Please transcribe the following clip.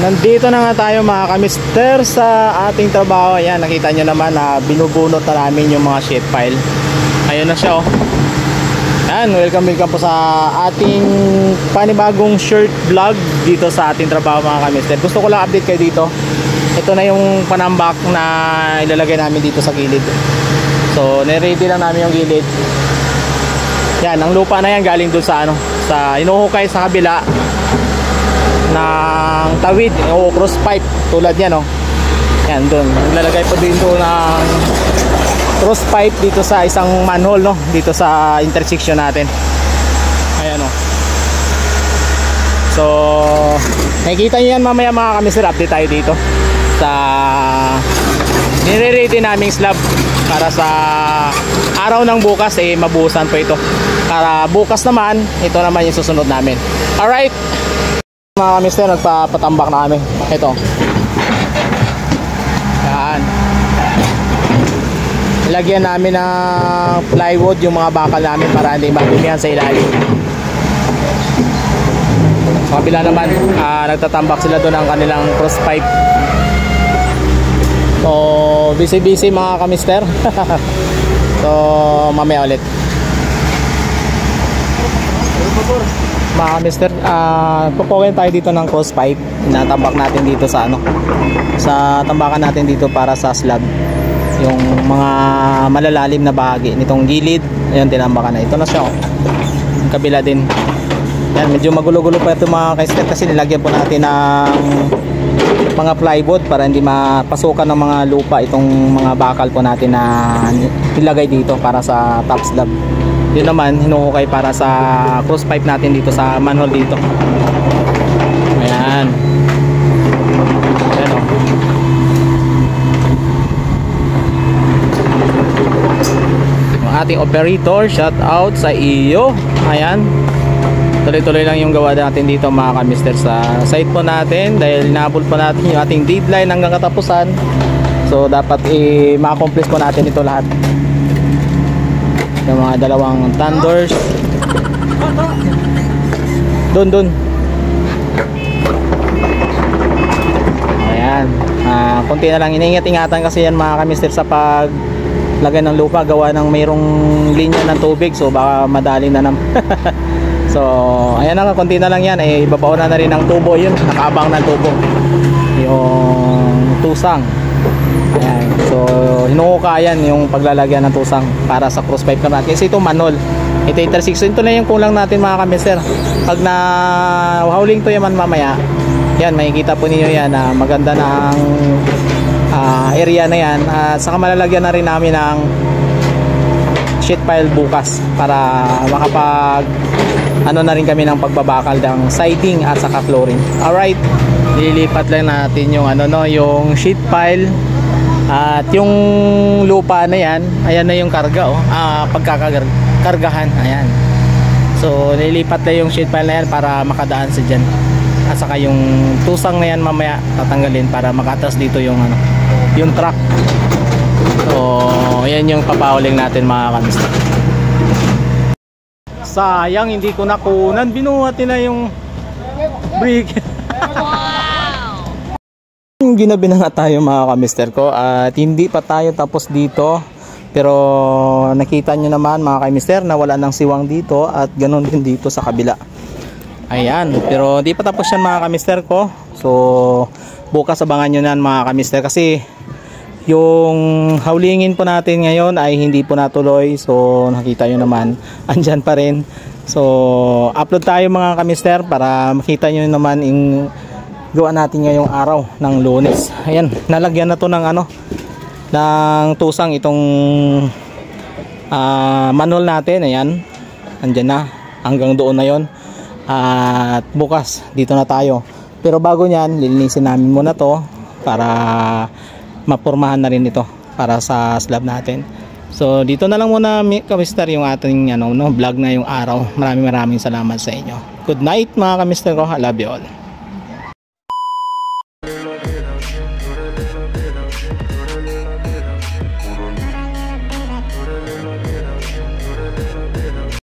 Nandito na nga tayo mga kamister sa ating trabaho. Ayan, nakita nyo naman na binubunot na namin yung mga sheet pile. Ayun na siya, oh. Ayan, welcome po sa ating panibagong short vlog dito sa ating trabaho mga kamister. Gusto ko lang update kayo dito. Ito na yung panambak na ilalagay namin dito sa gilid. So, niready lang namin yung gilid. Yan, ang lupa na yan galing dun sa sa inuhukay sa kabila ng tawid o cross pipe tulad yan, oh. Yan doon, naglalagay po dito ng cross pipe dito sa isang manhole, no, dito sa intersection natin. Ayan, oh. So nakikita nyo yan mamaya mga kamister. Update tayo dito sa nire-ready naming slab para sa araw ng bukas, mabuhusan po ito para bukas naman ito naman yung susunod namin. Alright mga kamister, nagpapatambak na kami. Ito, yan, lagyan namin ng plywood yung mga bakal namin para hindi magumihan sa ilalim. Sa kabila naman, nagtatambak sila doon ng kanilang cross pipe. So busy mga kamister. So mamaya ulit mga kamister, pupukawin tayo dito ng cross pipe. Natambak natin dito sa sa tambakan natin dito para sa slab. Yung mga malalalim na bahagi nitong gilid, ayun, tinambakan na. Ito na siya, oh. Yung kabila din. Yan, medyo magulo-gulo pa ito mga kamister kasi nilagyan po natin ng mga plywood para hindi mapasukan ng mga lupa itong mga bakal po natin na nilagay dito para sa top slab. Yun naman hinuhukay para sa cross pipe natin dito sa manhole dito. Ayan. Ayan, oh. Yung ating operator, shout out sa iyo. Ayan, tuloy-tuloy lang yung gawa natin dito mga kamister sa site po natin dahil inabot po natin yung ating deadline hanggang katapusan. So dapat ma-accomplish po natin ito lahat. Yung mga dalawang thunders dun. Ayan, konti na lang, iniingat-ingatan kasi yan mga kamister sa paglagay ng lupa, gawa ng mayroong linya ng tubig, so baka madali na naman. So ayan na, konti na lang yan, ibabaon na rin ng tubo, yun, nakaabang ng tubo yung tusang. Ayan. So hinuhukayan yung paglalagyan ng tusang para sa cross pipe natin kasi ito manhole, ito intersection. Ito na yung kulang natin mga kamister. Pag na hauling to yaman mamaya, yan, makikita po niyo yan na maganda na ang area na yan. Saka malalagyan na rin namin ng sheet pile bukas para makapag na rin kami ng pagbabakal ng siding at saka flooring. Alright, lilipat lang natin yung yung sheet pile at yung lupa na yan. Ayan na yung karga, oh. Pagkakakargahan, ayan. So nilipat na yung sheet pile na yan para makadaan sa dyan, at saka yung tusang na yan mamaya tatanggalin para makatas dito yung yung truck. So ayan yung papauling natin mga kamister. Sayang hindi ko nakunan, binuhati na yung brake. Ginabi na nga tayo mga kamister ko at hindi pa tayo tapos dito, pero nakita nyo naman mga kamister na wala ng siwang dito at ganun din dito sa kabila. Ayan, pero hindi pa tapos yan mga kamister ko. So bukas abangan nyo na mga kamister kasi yung haulingin po natin ngayon ay hindi po natuloy. So nakita nyo naman andyan pa rin. So upload tayo mga kamister para makita nyo naman yung gawa natin ngayong araw ng Lunes. Ayan, nalagyan na to ng ng tusang itong manhole natin. Ayan, andyan na, hanggang doon na yon. At bukas dito na tayo, pero bago nyan lilinisin namin muna to para mapurmahan na rin ito para sa slab natin. So dito na lang muna kamister yung ating vlog na yung araw. Maraming salamat sa inyo. Good night mga kamister ko, I love you all.